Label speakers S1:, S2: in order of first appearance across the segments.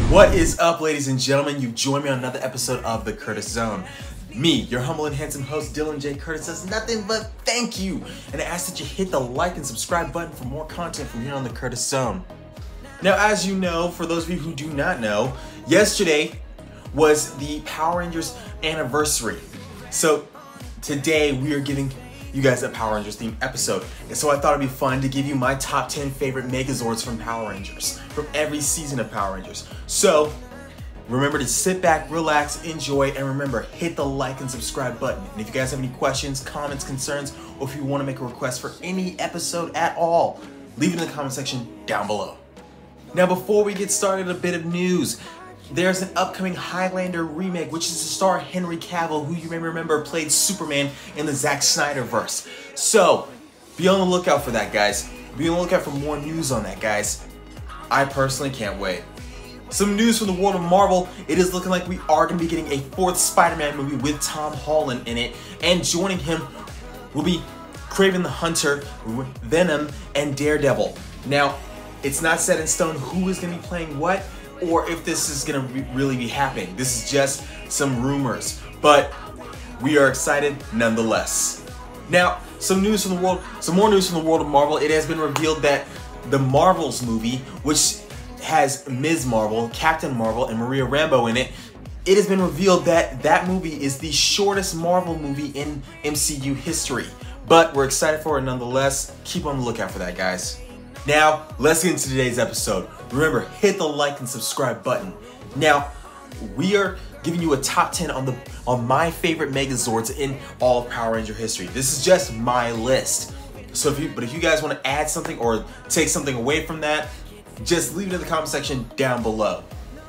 S1: What is up, ladies and gentlemen? You've joined me on another episode of The Curtis Zone. Me, your humble and handsome host, Dylan J. Curtis, says nothing but thank you, and I ask that you hit the like and subscribe button for more content from here on The Curtis Zone. Now, as you know, for those of you who do not know, yesterday was the Power Rangers anniversary. So today we are giving you guys a Power Rangers themed episode. And so I thought it'd be fun to give you my top 10 favorite Megazords from Power Rangers, from every season of Power Rangers. So remember to sit back, relax, enjoy, and remember, hit the like and subscribe button. And if you guys have any questions, comments, concerns, or if you want to make a request for any episode at all, leave it in the comment section down below. Now, before we get started, a bit of news. There's an upcoming Highlander remake, which is to star Henry Cavill, who you may remember played Superman in the Zack Snyder verse. So, be on the lookout for that, guys. Be on the lookout for more news on that, guys. I personally can't wait. Some news from the world of Marvel. It is looking like we are going to be getting a fourth Spider-Man movie with Tom Holland in it. And joining him will be Kraven the Hunter, Venom, and Daredevil. Now, it's not set in stone who is going to be playing what, or if this is gonna really be happening. This is just some rumors, but we are excited nonetheless. Now, some more news from the world of Marvel. It has been revealed that the Marvels movie, which has Ms. Marvel, Captain Marvel, and Maria Rambeau in it, it has been revealed that that movie is the shortest Marvel movie in MCU history. But we're excited for it nonetheless. Keep on the lookout for that, guys. Now, let's get into today's episode. Remember, hit the like and subscribe button. Now, we are giving you a top 10 on my favorite Megazords in all of Power Ranger history. This is just my list. So if you guys want to add something or take something away from that, just leave it in the comment section down below.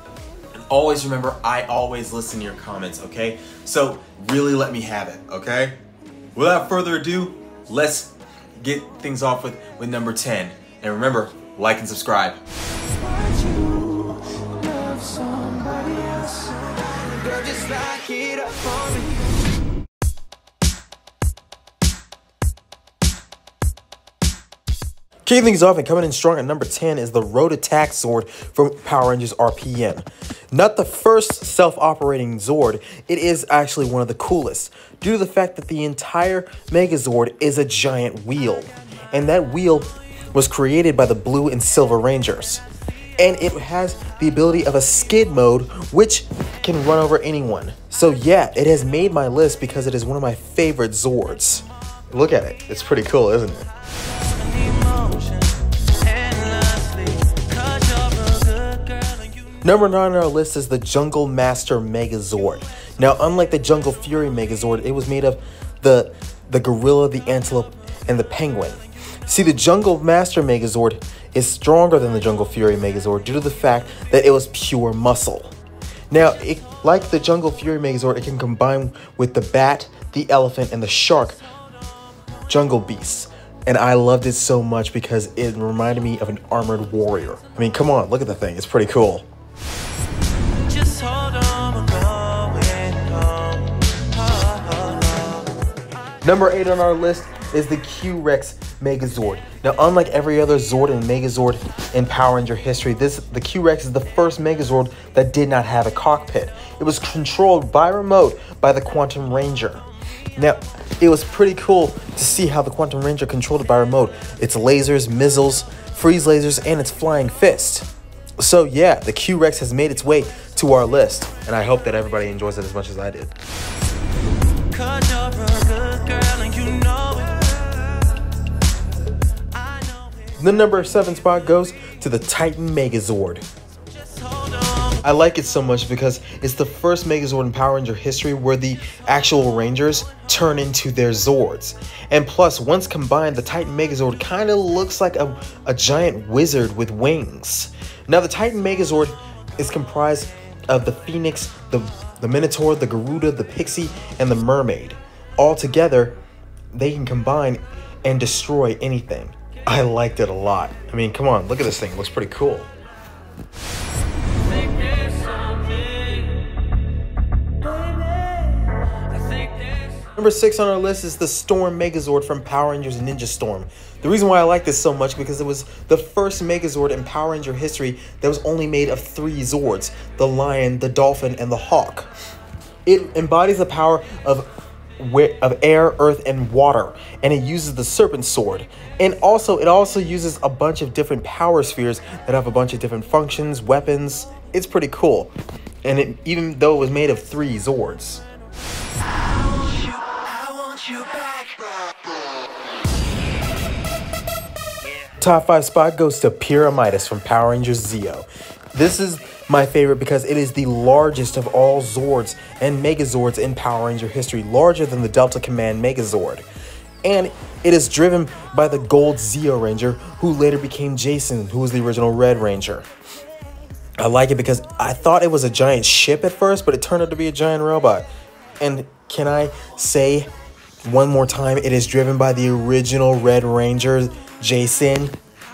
S1: And always remember, I always listen to your comments, okay? So really let me have it, okay? Without further ado, let's get things off with number 10. And remember, like and subscribe. Kicking things off and coming in strong at number 10 is the Road Attack Zord from Power Rangers RPM. Not the first self-operating Zord, it is actually one of the coolest, due to the fact that the entire Megazord is a giant wheel. And that wheel was created by the Blue and Silver Rangers. And it has the ability of a skid mode, which can run over anyone. So yeah, it has made my list because it is one of my favorite Zords. Look at it. It's pretty cool, isn't it? Number 9 on our list is the Jungle Master Megazord. Now, unlike the Jungle Fury Megazord, it was made of the gorilla, the antelope, and the penguin. See, the Jungle Master Megazord is stronger than the Jungle Fury Megazord due to the fact that it was pure muscle. Now, like the Jungle Fury Megazord, it can combine with the bat, the elephant, and the shark jungle beasts. And I loved it so much because it reminded me of an armored warrior. I mean, come on, look at the thing. It's pretty cool. Just hold on, Number 8 on our list is the Q-Rex Megazord. Now, unlike every other Zord and Megazord in Power Ranger history, the Q-Rex is the first Megazord that did not have a cockpit. It was controlled by remote by the Quantum Ranger. Now, it was pretty cool to see how the Quantum Ranger controlled it by remote. Its lasers, missiles, freeze lasers, and its flying fist. So yeah, the Q-Rex has made its way to our list, and I hope that everybody enjoys it as much as I did. The number 7 spot goes to the Titan Megazord. I like it so much because it's the first Megazord in Power Ranger history where the actual Rangers turn into their Zords. And plus, once combined, the Titan Megazord kind of looks like a giant wizard with wings. Now, the Titan Megazord is comprised of the Phoenix, the Minotaur, the Garuda, the Pixie, and the Mermaid. All together, they can combine and destroy anything. I liked it a lot. I mean, come on, look at this thing. It looks pretty cool. Number 6 on our list is the Storm Megazord from Power Rangers Ninja Storm. The reason why I like this so much because it was the first Megazord in Power Ranger history that was only made of 3 Zords: the Lion, the Dolphin, and the Hawk. It embodies the power of air, earth, and water, and it uses the Serpent Sword. And it also uses a bunch of different power spheres that have a bunch of different functions, weapons. It's pretty cool. And even though it was made of 3 Zords. Top 5 spot goes to Pyramidas from Power Rangers Zeo. This is my favorite because it is the largest of all Zords and Megazords in Power Ranger history, larger than the Delta Command Megazord. And it is driven by the Gold Zeo Ranger, who later became Jason, who was the original Red Ranger. I like it because I thought it was a giant ship at first, but it turned out to be a giant robot. And can I say one more time, it is driven by the original Red Ranger, Jason.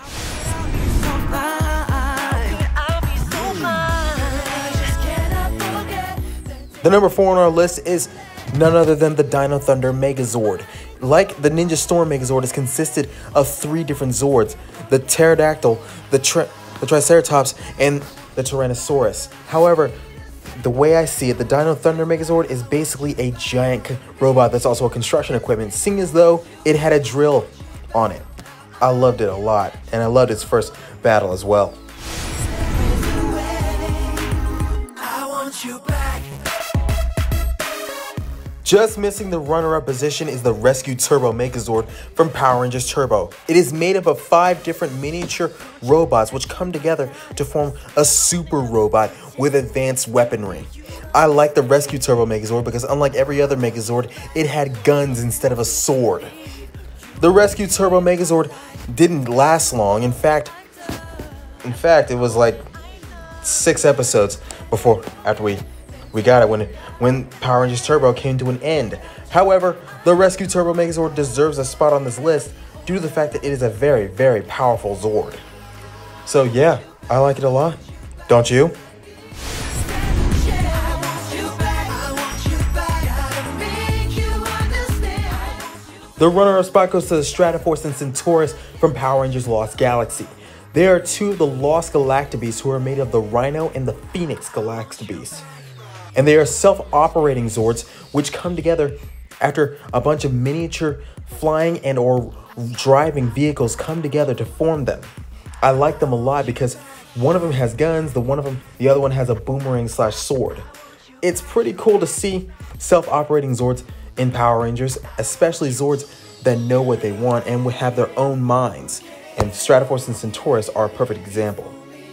S1: The number 4 on our list is none other than the Dino Thunder Megazord. Like the Ninja Storm Megazord, it consisted of 3 different Zords: the Pterodactyl, the Triceratops, and the Tyrannosaurus. However, the way I see it, the Dino Thunder Megazord is basically a giant robot that's also a construction equipment, seeing as though it had a drill on it. I loved it a lot, and I loved its first battle as well. Just missing the runner-up position is the Rescue Turbo Megazord from Power Rangers Turbo. It is made up of 5 different miniature robots which come together to form a super robot with advanced weaponry. I like the Rescue Turbo Megazord because unlike every other Megazord, it had guns instead of a sword. The Rescue Turbo Megazord didn't last long. In fact, it was like 6 episodes after we got it when Power Rangers Turbo came to an end. However, the Rescue Turbo Megazord deserves a spot on this list due to the fact that it is a very, very powerful Zord. So yeah, I like it a lot. Don't you? The runner-up spot goes to the Stratoforce and Centaurus from Power Rangers Lost Galaxy. They are 2 of the Lost Galactabeasts who are made of the Rhino and the Phoenix Galactabeasts. And they are self-operating Zords which come together after a bunch of miniature flying and or driving vehicles come together to form them. I like them a lot because one of them has guns, the other one has a boomerang/sword. It's pretty cool to see self-operating Zords in Power Rangers, especially Zords that know what they want and would have their own minds. And Stratoforce and Centaurus are a perfect example.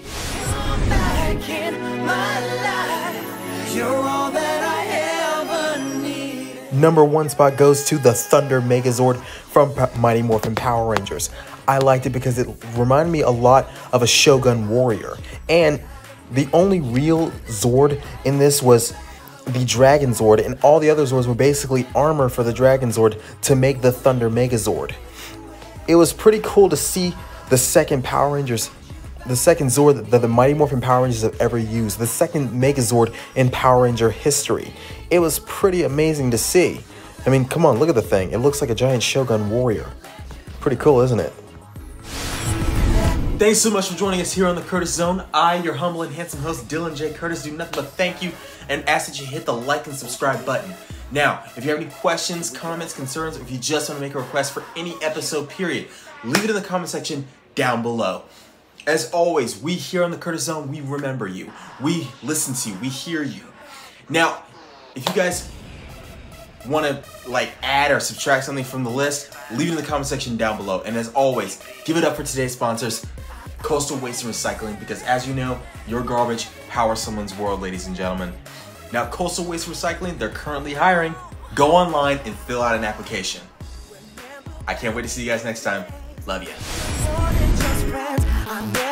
S1: Number 1 spot goes to the Thunder Megazord from Mighty Morphin Power Rangers. I liked it because it reminded me a lot of a Shogun Warrior. And the only real Zord in this was the Dragon Zord, and all the other Zords were basically armor for the Dragon Zord to make the Thunder Megazord. It was pretty cool to see the second Zord that the Mighty Morphin Power Rangers have ever used, the second Megazord in Power Ranger history. It was pretty amazing to see. I mean, come on, look at the thing. It looks like a giant Shogun Warrior. Pretty cool, isn't it? Thanks so much for joining us here on the Curtis Zone. I, your humble and handsome host, Dylan J. Curtis, do nothing but thank you and ask that you hit the like and subscribe button. Now, if you have any questions, comments, concerns, or if you just want to make a request for any episode, period, leave it in the comment section down below. As always, we here on the Curtis Zone, we remember you. We listen to you. We hear you. Now, if you guys want to add or subtract something from the list, leave it in the comment section down below. And as always, give it up for today's sponsors, Coastal Waste and Recycling, because as you know, your garbage powers someone's world, ladies and gentlemen. Now, Coastal Waste and Recycling, they're currently hiring. Go online and fill out an application. I can't wait to see you guys next time. Love ya.